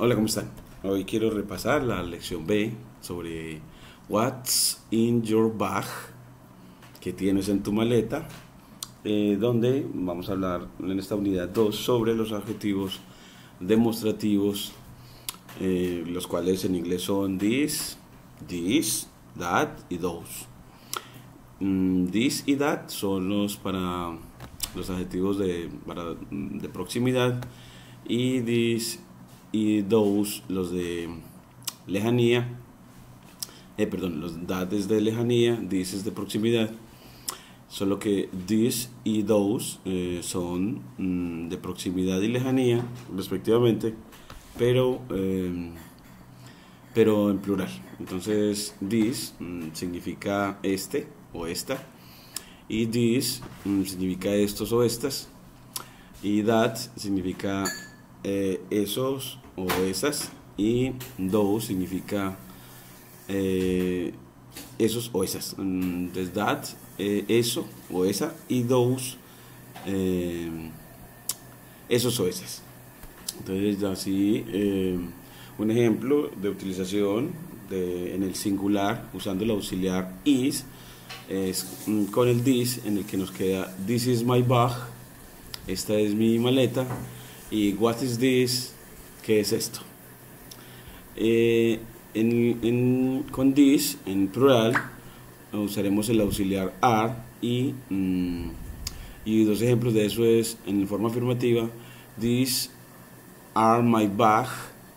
Hola, ¿cómo están? Hoy quiero repasar la lección B sobre What's in your bag, que tienes en tu maleta, donde vamos a hablar en esta unidad 2 sobre los adjetivos demostrativos, los cuales en inglés son this, that y those. This y that son los adjetivos de proximidad, y this y those los de lejanía. Los that es de lejanía, this es de proximidad, solo que this y those son de proximidad y lejanía respectivamente, pero en plural. Entonces this significa este o esta, y this significa estos o estas, y that significa esos o esas, y those significa esos o esas. Entonces that, eso o esa, y those, esos o esas. Entonces así, un ejemplo de utilización en el singular usando el auxiliar is es con el this, en el que nos queda this is my bag, esta es mi maleta, y what is this, ¿qué es esto? Con this en plural usaremos el auxiliar are, y dos ejemplos de eso es en forma afirmativa: these are my bag,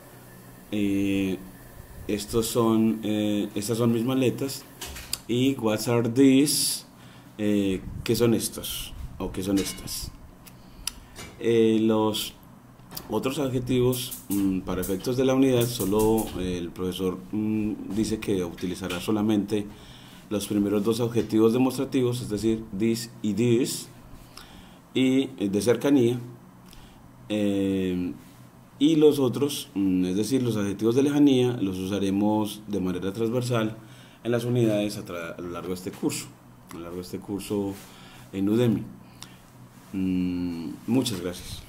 estas son mis maletas, y what are these, ¿qué son estos o qué son estas? Los otros adjetivos, para efectos de la unidad, solo el profesor dice que utilizará solamente los primeros dos adjetivos demostrativos, es decir, this y this, y de cercanía, y los otros, es decir, los adjetivos de lejanía, los usaremos de manera transversal en las unidades a lo largo de este curso, en Udemy. Muchas gracias.